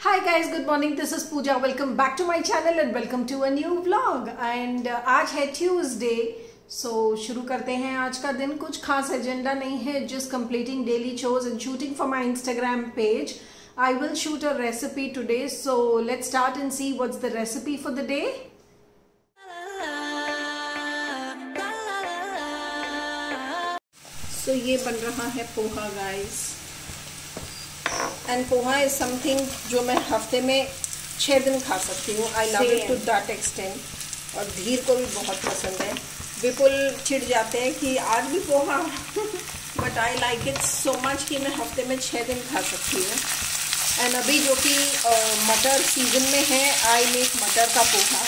Hi guys, good morning. This is Pooja. Welcome back to my channel and welcome to a new vlog. And आज है Tuesday, so शुरू करते हैं आज का दिन. कुछ खास एजेंडा नहीं है, just completing daily chores and shooting for my Instagram page. I will shoot a recipe today, so let's start and see what's the recipe for the day. So ये बन रहा है poha guys. And poha is something जो मैं हफ्ते में 6 दिन खा सकती हूँ. I love it to that extent. और धीर को भी बहुत पसंद है. विपुल चिढ़ जाते हैं कि आज भी poha but I like it so much कि मैं हफ्ते में 6 दिन खा सकती हूँ. एंड अभी जो कि मटर सीजन में है, आई मेक मटर का पोहा.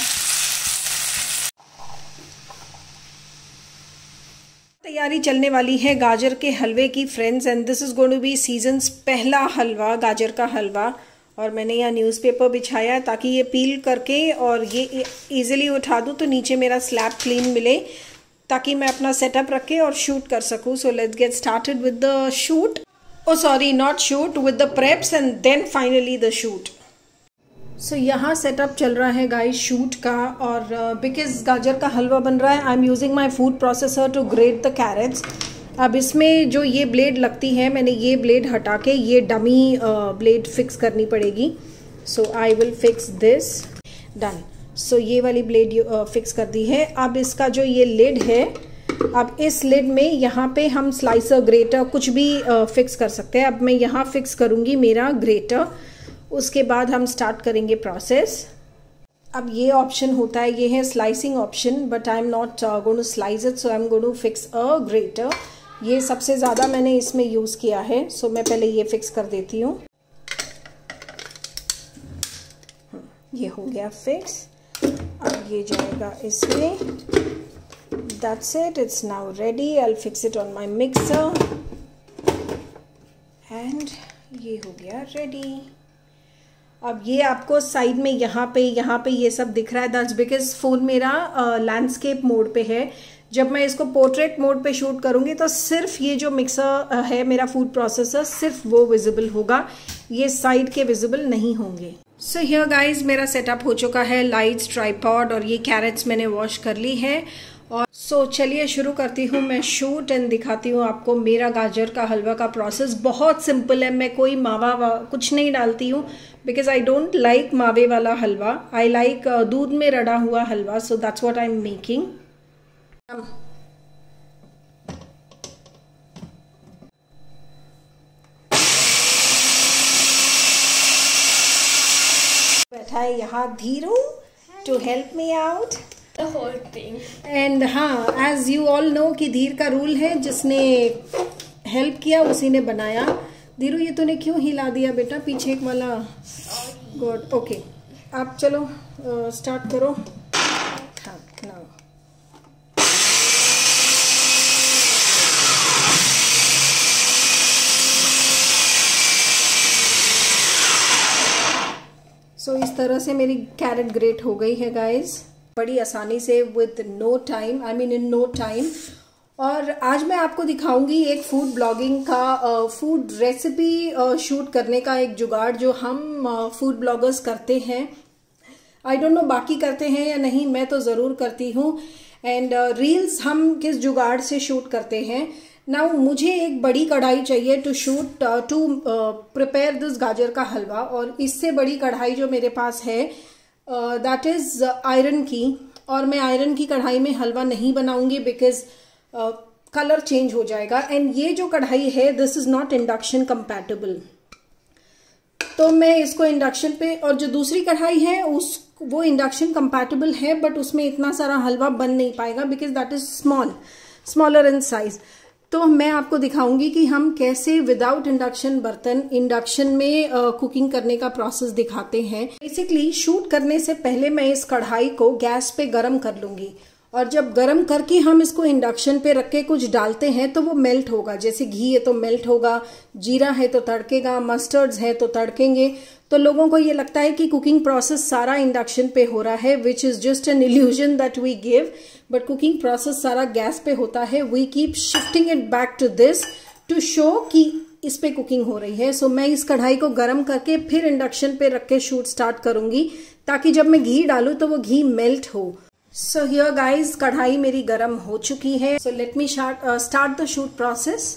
तैयारी चलने वाली है गाजर के हलवे की friends. And this is going to be season's पहला हलवा, गाजर का हलवा. और मैंने यहाँ न्यूज़पेपर बिछाया है ताकि ये पील करके और ये इजीली उठा दूँ तो नीचे मेरा स्लैब क्लीन मिले, ताकि मैं अपना सेटअप रख के और शूट कर सकूँ. So let's get started with the shoot. Oh sorry, not shoot, with the preps and then finally the shoot. So यहाँ सेटअप चल रहा है गाइस शूट का. और बिकॉज गाजर का हलवा बन रहा है, I am using my food processor to grate the carrots. अब इसमें जो ये ब्लेड लगती है, मैंने ये ब्लेड हटा के ये डमी ब्लेड फिक्स करनी पड़ेगी. So I will fix this. Done. So ये वाली ब्लेड फिक्स कर दी है. अब इसका जो ये लिड है, अब इस लिड में यहाँ पे हम स्लाइसर, ग्रेटर कुछ भी फिक्स कर सकते हैं. अब मैं यहाँ फिक्स करूँगी मेरा ग्रेटर. उसके बाद हम स्टार्ट करेंगे प्रोसेस. अब ये ऑप्शन होता है, ये है slicing option, but I am not going to slice it, so I am going to fix a grater. ये सबसे ज़्यादा मैंने इसमें यूज़ किया है. सो मैं पहले ये फिक्स कर देती हूँ. ये हो गया फिक्स. अब ये जाएगा इसमें. That's it, it's now ready. I will fix it on my mixer. And ये हो गया रेडी. अब ये आपको साइड में यहाँ पे ये सब दिख रहा है. दैट्स बिकॉज फ़ोन मेरा लैंडस्केप मोड पे है. जब मैं इसको पोर्ट्रेट मोड पे शूट करूँगी तो सिर्फ ये जो मिक्सर है मेरा फूड प्रोसेसर, सिर्फ वो विजिबल होगा. ये साइड के विजिबल नहीं होंगे. सो हियर गाइज मेरा सेटअप हो चुका है. लाइट्स, ट्राइपॉड और ये कैरेट्स मैंने वॉश कर ली है. और सो चलिए शुरू करती हूँ मैं शूट एंड दिखाती हूँ आपको मेरा गाजर का हलवा का प्रोसेस. बहुत सिंपल है. मैं कोई मावा कुछ नहीं डालती हूँ बिकॉज आई डोंट लाइक मावे वाला हलवा. आई लाइक दूध में रड़ा हुआ हलवा. So that's what I am making. बैठा है यहाँ Dhiru to help me out The whole thing. And हाँ, एज यू ऑल नो कि धीर का रूल है, जिसने हेल्प किया उसी ने बनाया. धीरू ये तूने क्यों हिला दिया बेटा पीछे एक वाला? गुड. ओके, आप चलो स्टार्ट करो. हाँ, नाउ सो इस तरह से मेरी कैरेट ग्रेट हो गई है गाइज, बड़ी आसानी से, with no time, I mean in no time. और आज मैं आपको दिखाऊंगी एक फूड ब्लॉगिंग का, फूड रेसिपी शूट करने का एक जुगाड़ जो हम फूड ब्लॉगर्स करते हैं. आई डोंट नो बाकी करते हैं या नहीं, मैं तो ज़रूर करती हूँ. एंड रील्स हम किस जुगाड़ से शूट करते हैं. नाउ मुझे एक बड़ी कढ़ाई चाहिए to shoot, to prepare this गाजर का हलवा. और इससे बड़ी कढ़ाई जो मेरे पास है दैट इज आयरन की. और मैं आयरन की कढ़ाई में हलवा नहीं बनाऊंगी बिकॉज कलर चेंज हो जाएगा. एंड ये जो कढ़ाई है, this is not induction compatible, तो मैं इसको इंडक्शन पे, और जो दूसरी कढ़ाई है वो इंडक्शन कंपैटिबल है बट उसमें इतना सारा हलवा बन नहीं पाएगा because that is smaller in size. तो मैं आपको दिखाऊंगी कि हम कैसे विदाउट इंडक्शन बर्तन इंडक्शन में कुकिंग करने का प्रोसेस दिखाते हैं. बेसिकली शूट करने से पहले मैं इस कढ़ाई को गैस पे गरम कर लूंगी. और जब गरम करके हम इसको इंडक्शन पे रख के कुछ डालते हैं तो वो मेल्ट होगा. जैसे घी है तो मेल्ट होगा, जीरा है तो तड़केगा, मस्टर्ड्स है तो तड़केंगे. तो लोगों को ये लगता है कि कुकिंग प्रोसेस सारा इंडक्शन पे हो रहा है, which is just an illusion that we give. But cooking process सारा गैस पे होता है. We keep shifting it back to this to show कि इस पे कुकिंग हो रही है। सो मैं इस कढ़ाई को गर्म करके फिर इंडक्शन पे रख के शूट स्टार्ट करूंगी, ताकि जब मैं घी डालूं तो वो घी मेल्ट हो। सो हियर गाइज, कढ़ाई मेरी गर्म हो चुकी है। So let me start the shoot process.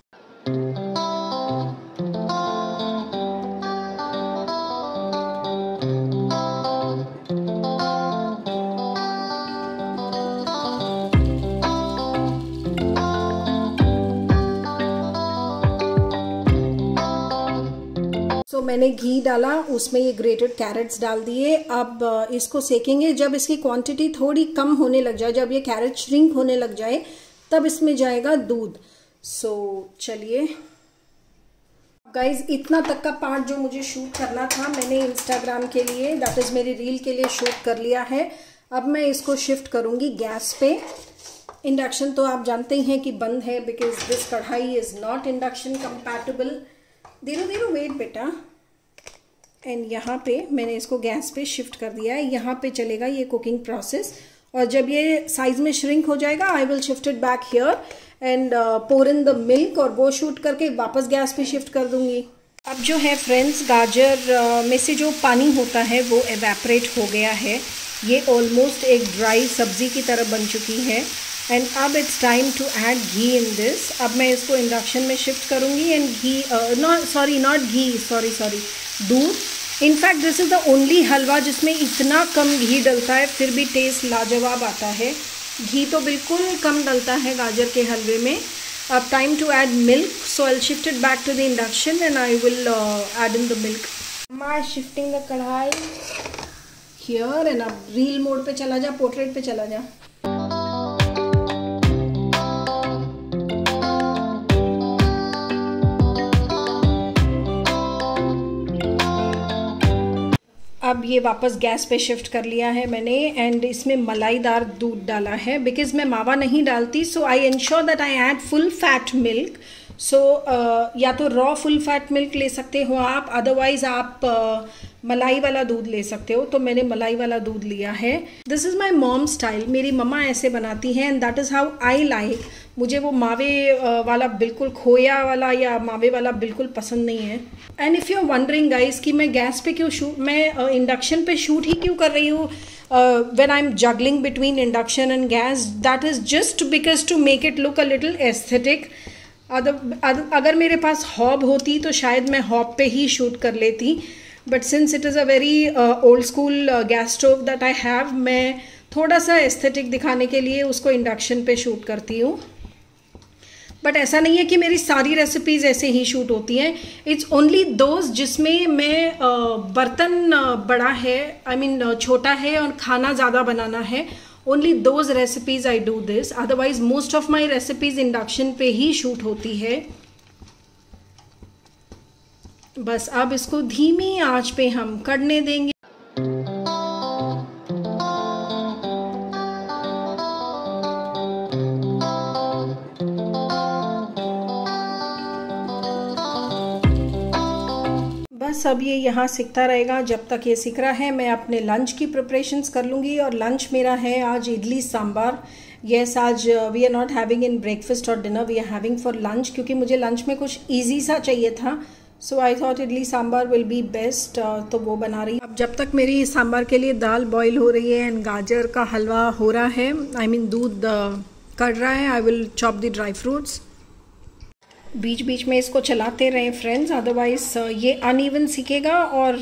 तो मैंने घी डाला, उसमें ये ग्रेटेड कैरेट्स डाल दिए। अब इसको सेकेंगे। जब इसकी क्वांटिटी थोड़ी कम होने लग जाए, जब ये कैरेट श्रिंक होने लग जाए, तब इसमें जाएगा दूध। सो चलिए गाइज, इतना तक का पार्ट जो मुझे शूट करना था मैंने इंस्टाग्राम के लिए, दैट इज मेरी रील के लिए शूट कर लिया है। अब मैं इसको शिफ्ट करूंगी गैस पे। इंडक्शन तो आप जानते ही हैं कि बंद है, बिकॉज दिस कढ़ाई इज नॉट इंडक्शन कंपैटिबल। धीरे धीरे वेट बेटा। एंड यहाँ पे मैंने इसको गैस पे शिफ्ट कर दिया है। यहाँ पे चलेगा ये कुकिंग प्रोसेस, और जब ये साइज में श्रिंक हो जाएगा I will shift it back here and pour in the milk, और वो शूट करके वापस गैस पे शिफ्ट कर दूंगी। अब जो है फ्रेंड्स, गाजर में से जो पानी होता है वो एवेपोरेट हो गया है। ये ऑलमोस्ट एक ड्राई सब्जी की तरह बन चुकी है। एंड अब इट्स टाइम टू ऐड घी इन दिस। अब मैं इसको इंडक्शन में शिफ्ट करूंगी एंड घी दूध। In fact this is the only हलवा जिसमें इतना कम घी डलता है, फिर भी टेस्ट लाजवाब आता है। घी तो बिल्कुल कम डलता है गाजर के हलवे में। अब time to add milk, so I will shift it back to the induction and I will add in the milk. My shifting the कढ़ाई हियर एंड अब रील मोड पे चला जा, पोर्ट्रेट पे चला जा। अब ये वापस गैस पे शिफ्ट कर लिया है मैंने, एंड इसमें मलाईदार दूध डाला है। बिकॉज मैं मावा नहीं डालती, so I ensure that I add full fat milk. So या तो रॉ फुल फैट मिल्क ले सकते हो आप, अदरवाइज आप मलाई वाला दूध ले सकते हो। तो मैंने मलाई वाला दूध लिया है। This is my mom style, मेरी मम्मा ऐसे बनाती हैं and that is how I like. मुझे वो मावे वाला बिल्कुल, खोया वाला या मावे वाला बिल्कुल पसंद नहीं है। And if you are wondering guys कि मैं गैस पे क्यों शूट, मैं इंडक्शन पे शूट ही क्यों कर रही हूँ when I am juggling between induction and gas, that is just because to make it look a little aesthetic. अगर मेरे पास हॉब होती तो शायद मैं हॉब पे ही शूट कर लेती, but since it is a very old school gas stove that I have, मैं थोड़ा सा एस्थेटिक दिखाने के लिए उसको इंडक्शन पे शूट करती हूँ। बट ऐसा नहीं है कि मेरी सारी रेसिपीज़ ऐसे ही शूट होती हैं। इट्स ओनली दोज जिसमें मैं बर्तन बड़ा है, आई मीन छोटा है और खाना ज़्यादा बनाना है, only those recipes I do this. Otherwise most of my recipes induction पे ही शूट होती है। बस अब इसको धीमी आंच पे हम करने देंगे। बस अब ये यहाँ सिकता रहेगा। जब तक ये सिक रहा है मैं अपने लंच की प्रिपरेशंस कर लूँगी। और लंच मेरा है आज इडली सांबार। यस, आज we are not having in breakfast और dinner, we are having for lunch, क्योंकि मुझे लंच में कुछ ईजी सा चाहिए था। So I thought idli sambar will be best, तो वो बना रही। अब जब तक मेरी सांबार के लिए दाल बॉईल हो रही है एंड गाजर का हलवा हो रहा है, आई मीन दूध कढ़ रहा है, I will chop the dry fruits. बीच बीच में इसको चलाते रहें फ्रेंड्स, अदरवाइज ये अनइवन सीखेगा और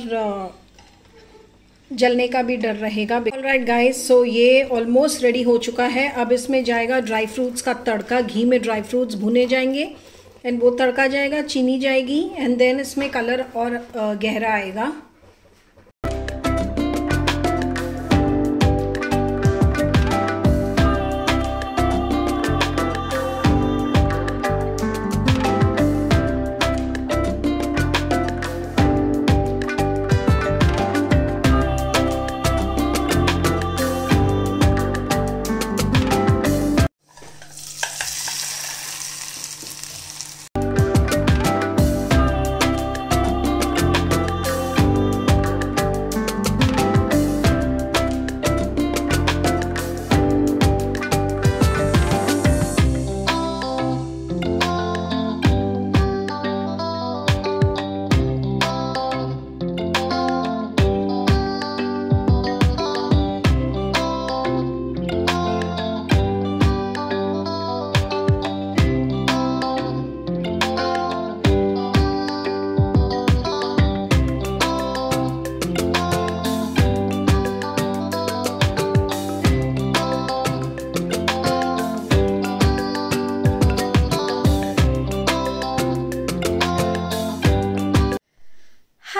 जलने का भी डर रहेगा। ऑलराइट गाइस, सो ये ऑलमोस्ट रेडी हो चुका है। अब इसमें जाएगा ड्राई फ्रूट्स का तड़का। घी में ड्राई फ्रूट्स भुने जाएंगे एंड वो तड़का जाएगा, चीनी जाएगी एंड देन इसमें कलर और गहरा आएगा।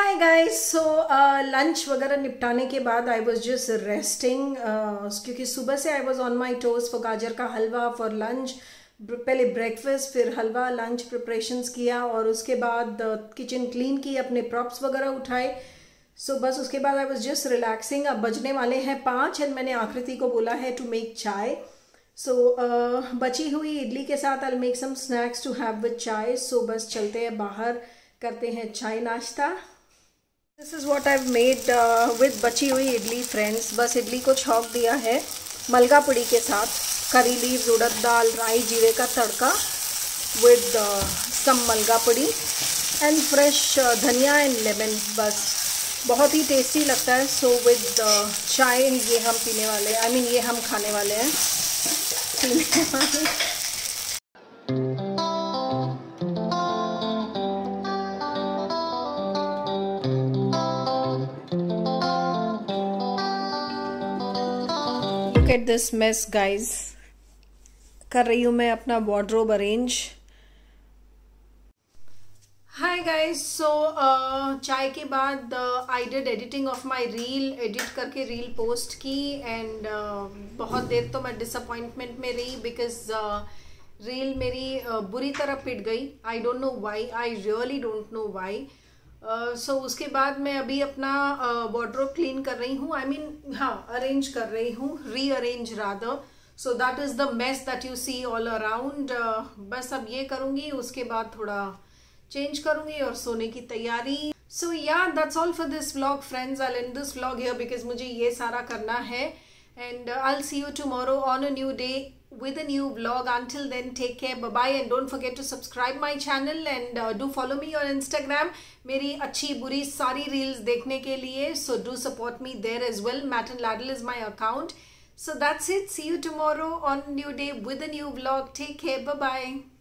हाय गाइस, सो लंच वगैरह निपटाने के बाद आई वाज जस्ट रेस्टिंग, क्योंकि सुबह से I was on my toes for गाजर का हलवा फॉर लंच। पहले ब्रेकफास्ट, फिर हलवा, लंच प्रिपरेशंस किया और उसके बाद किचन क्लीन की, अपने प्रॉप्स वगैरह उठाए। सो बस उसके बाद आई वाज जस्ट रिलैक्सिंग। अब बजने वाले हैं 5 एंड मैंने आकृति को बोला है टू मेक चाय। सो बची हुई इडली के साथ I make some snacks to have with चाय। सो बस चलते हैं बाहर, करते हैं चाय नाश्ता। This is what I made with बची हुई इडली फ्रेंड्स। बस इडली को छौंक दिया है मलगा पुड़ी के साथ, करी लीव्स, उड़द दाल, राई, जीरे का तड़का with some malaga podi and fresh dhania and lemon. बस बहुत ही टेस्टी लगता है। सो विद चाय ये हम पीने वाले, आई मीन ये हम खाने वाले हैं, पीने वाले। Look at this mess guys। कर रही हूँ मैं अपना wardrobe arrange. Hi guys, so चाय के बाद I did editing of my reel. Edit करके रील पोस्ट की एंड बहुत देर तो मैं डिसअपॉइंटमेंट में रही बिकॉज रील मेरी बुरी तरह पिट गई। I don't know why, I really don't know why. So उसके बाद मैं अभी अपना वार्डरोब क्लीन कर रही हूँ, आई मीन हाँ अरेंज कर रही हूँ, rearrange rather. So that is the mess that you see all around. बस अब ये करूँगी, उसके बाद थोड़ा चेंज करूँगी और सोने की तैयारी। So yeah that's all for this vlog friends. I end this vlog here because मुझे ये सारा करना है and I'll see you tomorrow on a new day with a new vlog. Until then, take care, bye bye, and don't forget to subscribe my channel and do follow me on Instagram मेरी अच्छी बुरी सारी reels देखने के लिए। So do support me there as well. Matt and Ladle is my account. So that's it. See you tomorrow on a new day with a new vlog. Take care, bye bye.